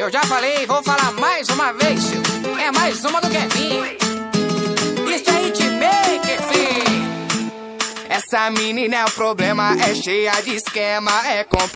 Eu já falei, vou falar mais uma vez, tio. É mais uma do Kevin. Isso é hitmaker, filho. Essa menina é o problema, é cheia de esquema, é